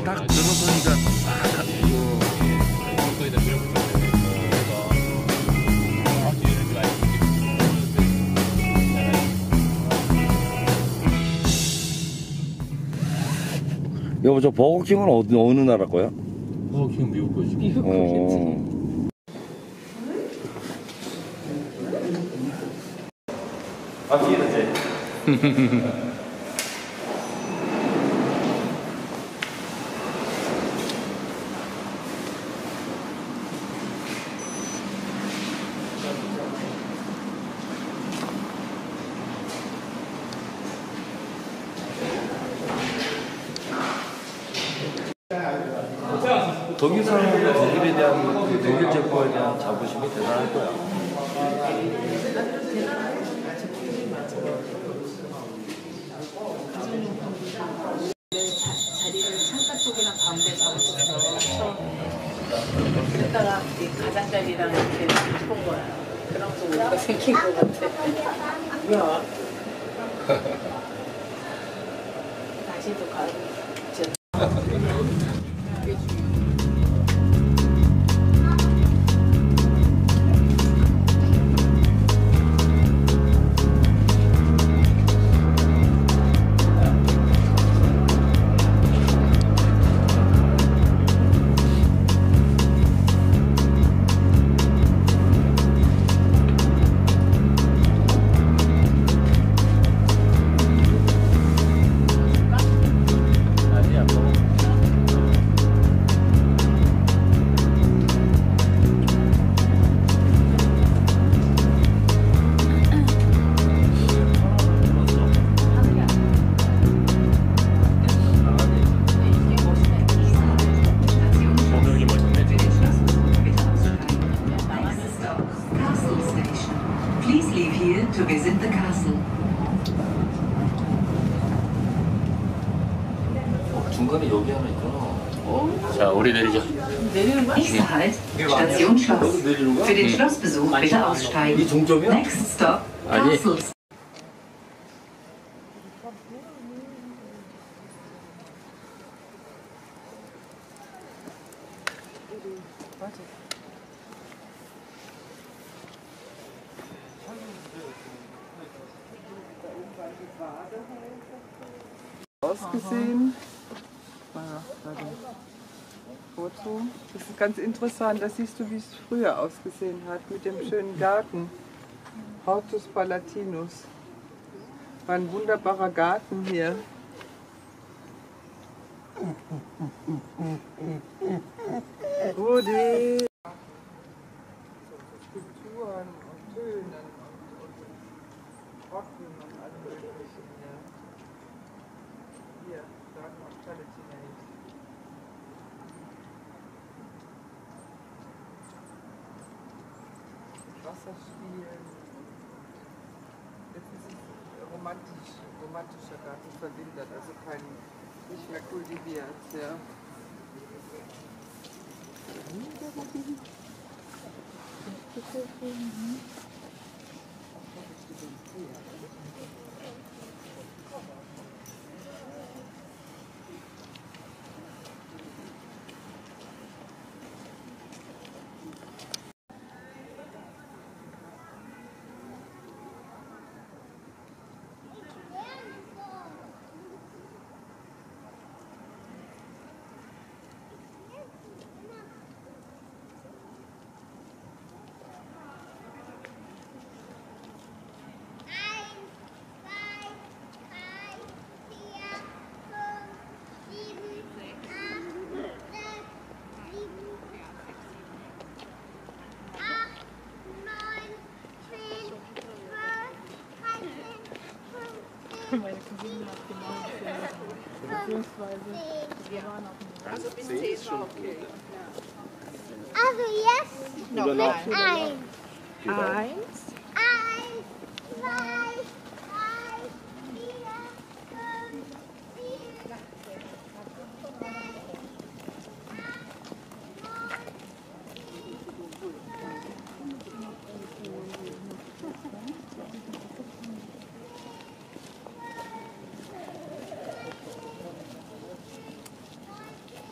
딱 들어서니까 거기다 밀어붙였네. 여보, 저 버거킹은 어느 나라 거야? 버거킹 미국 거지. 미국 거겠지. 아, 뒤에는 독일 사람은 독일에 대한 독일 제품에 대한 자부심이 대단할 거야. 자리를 창가 쪽이랑 가운데 잡았었어. 그랬다가 이 가장자리랑 이렇게 본 거야. 그런 거 오히려 생긴 것 같아. 뭐야? 다시 또 가고. To visit the castle. 중간에 여기 하나 있구나. 자, 우리 내리자. 내리는 거야? Nächster Halt, Station Schloss. Für den Schlossbesuch bitte 이 aussteigen. 종점이야? Next stop, 아니. Castles. Ausgesehen. Foto. Das ist ganz interessant. Da siehst du, wie es früher ausgesehen hat mit dem schönen Garten. Hortus Palatinus. War ein wunderbarer Garten hier. Rudi! Skulpturen und Tönen und Rocken und allem Möglichen. Ja. Hier, Garten of Palatinate. Wasserspielen. Jetzt ist es romantischer Garten, verwildert, also kein, nicht mehr kultiviert. Ja. Meine Cousine hat genau dasselbe. Beziehungsweise, wir waren auf dem Also bis 10 war okay. Also jetzt Noch mit eins. 1. 1. 1, 2, 3, 4, 5, 6, 7, 8, 9.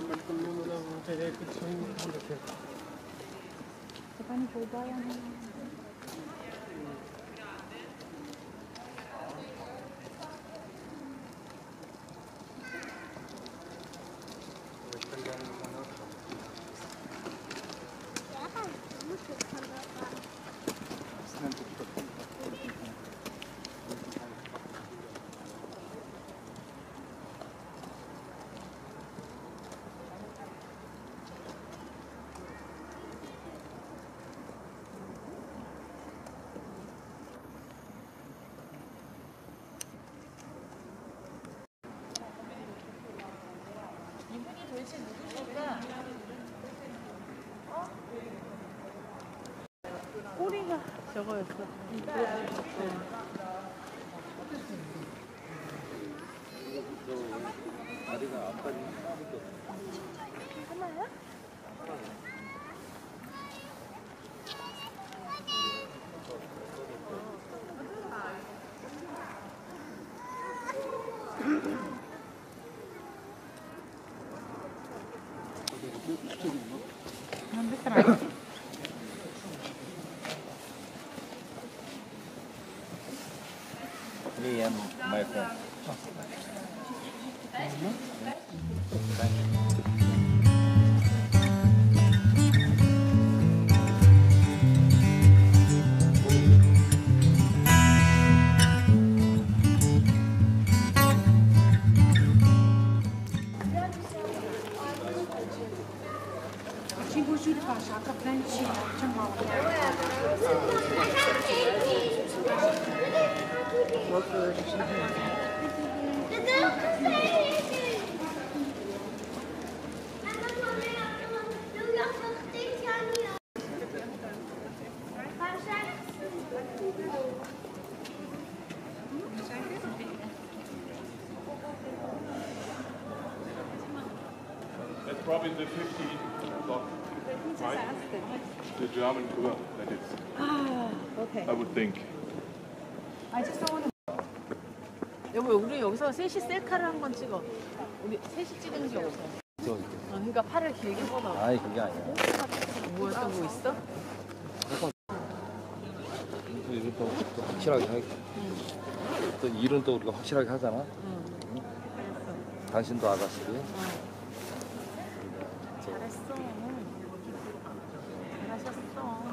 이분이 도대체 누구실까? 꼬리가 저거였어. 다리가 앞다리 하나야? Me and my friend. That's probably the 15 o'clock, right? The German tour, that is. 오케이. I would think. 여보, 우리 여기서 셋이 셀카를 한번 찍어. 우리 셋이 찍은 게 없어. 그러니까 팔을 길게 뻗어. 아이 그게 아니야. 뭐야, 또 뭐 있어? 이걸 또 확실하게 하겠다. 또 일은 또 우리가 확실하게 하잖아. 당신도 아가씨고. 잘했어. 잘하셨어.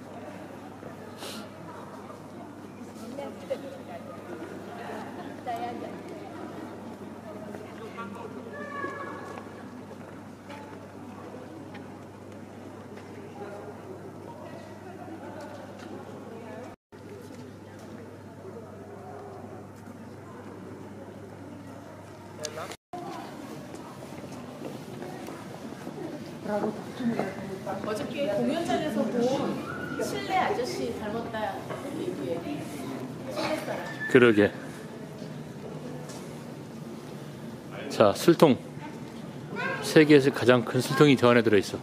어저께 공연장에서 본 실내 아저씨 닮았다 얘기해. 실내 사람. 그러게. 자, 술통. 세계에서 가장 큰 술통이 저 안에 들어있어.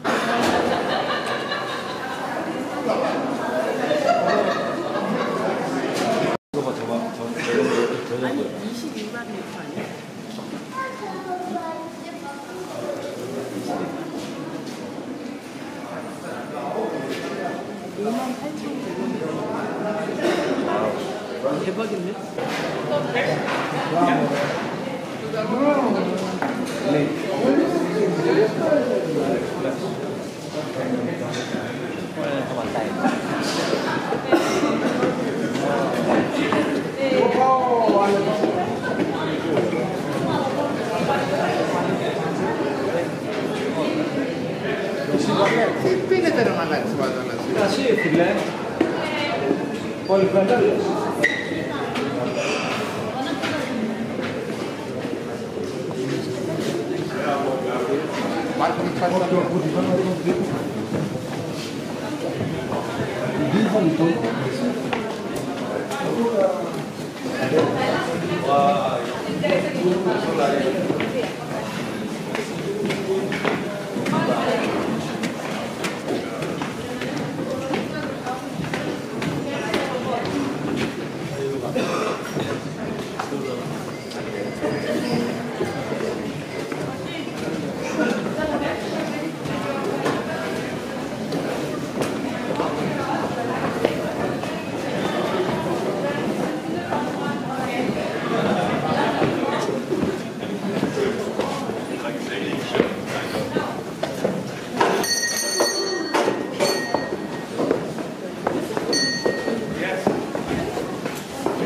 아니 22만 리터 아니야? 58,000 대박이네.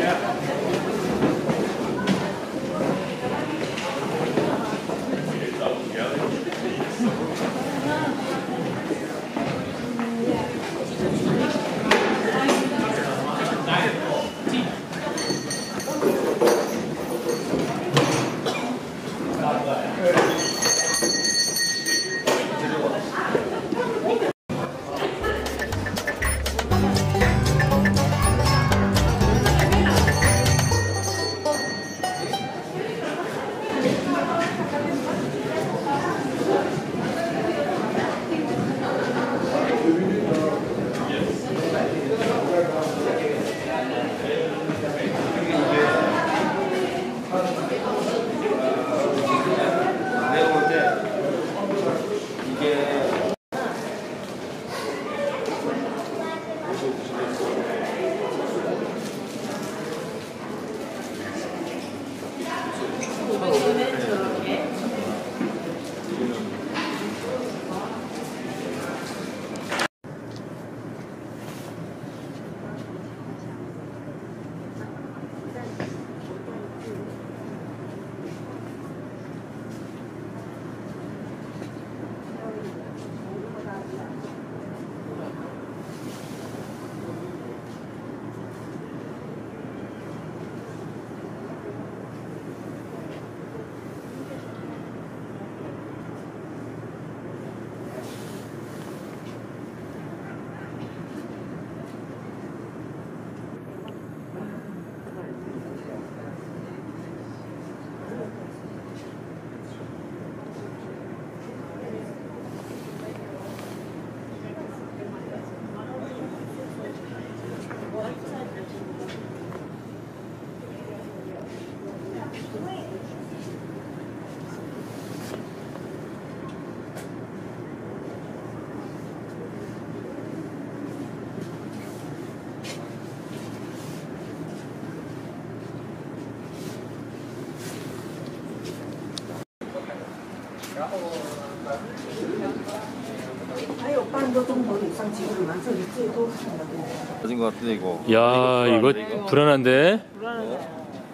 맞은 것 같은데 이거. 야, 이거 불안한데? 불안하네.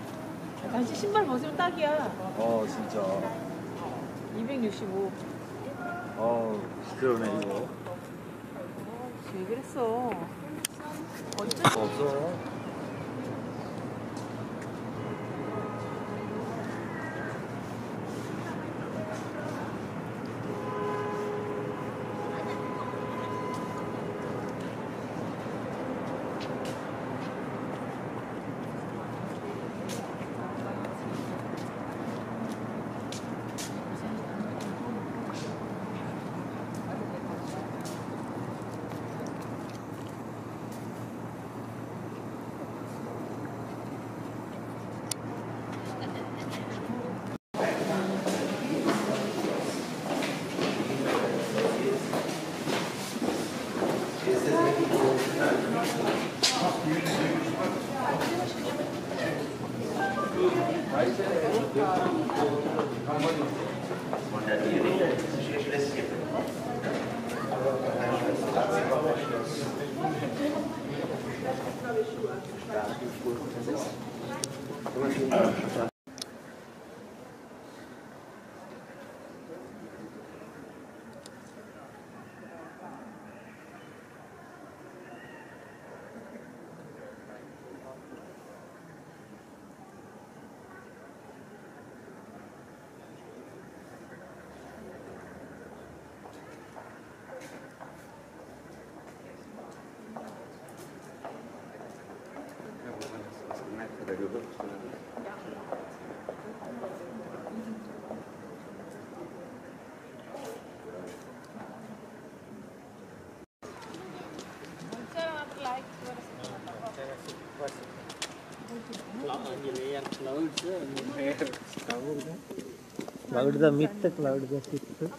당신 신발 벗으면 딱이야. 진짜. 265. 그러네 이거. 왜 그랬어? 없어. Cloud the myth, cloud the sixth.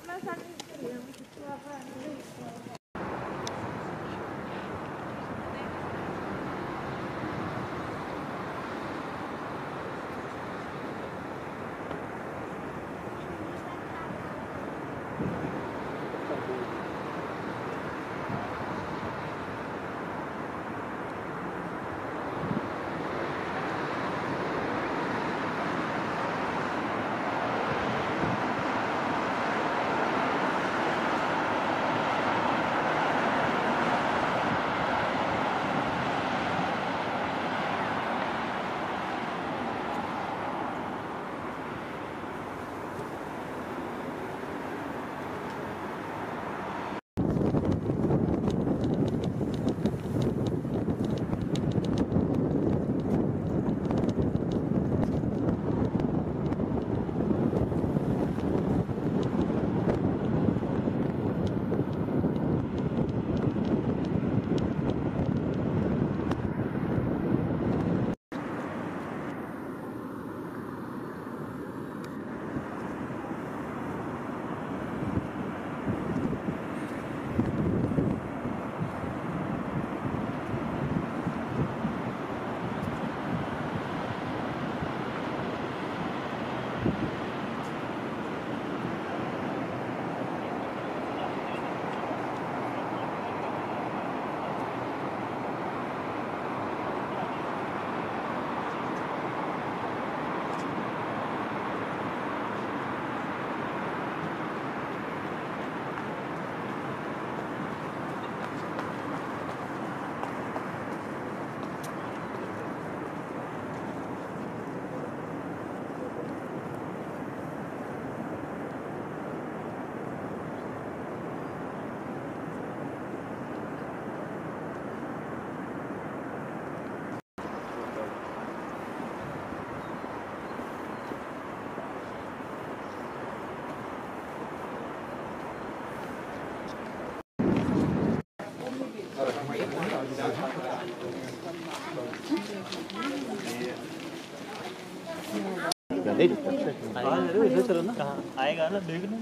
आएगा ना देखने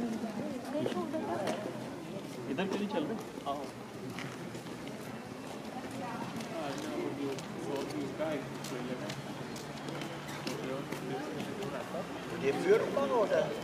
इधर क्यों नहीं चल रहे आओ ये प्योर कौन होता है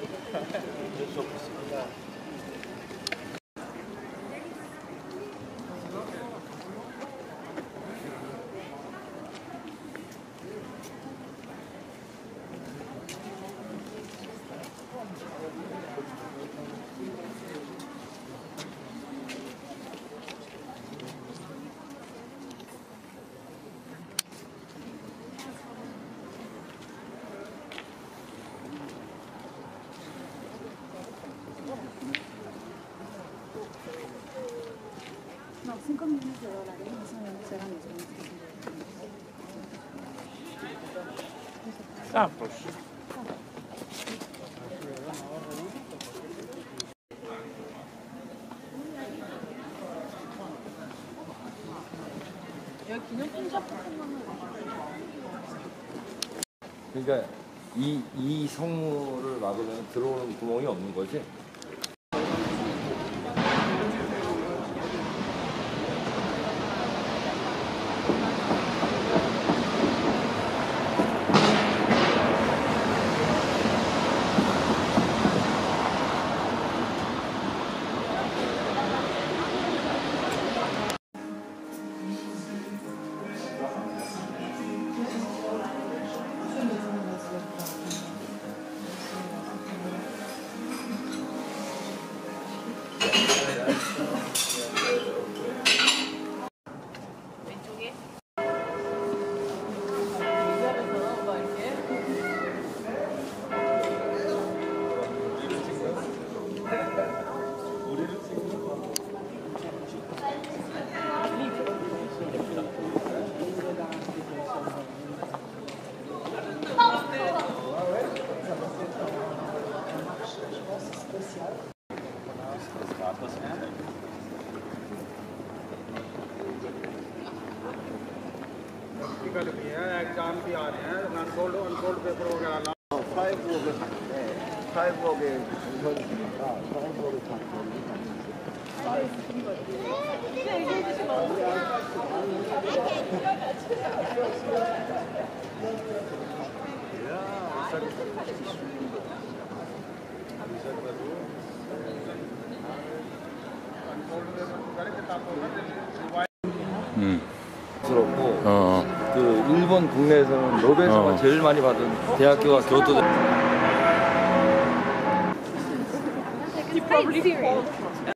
No, 5 millones de dólares, más o menos serán eso. Ah, pues. 그러니까 이 성물을 막으면 들어오는 구멍이 없는 거지? Exam भी आ रहे हैं अनफोल्ड पेपर वगैरह 스럽고 그 일본 국내에서는 노벨상을 제일 많이 받은 대학교가 교토대. He's probably serious.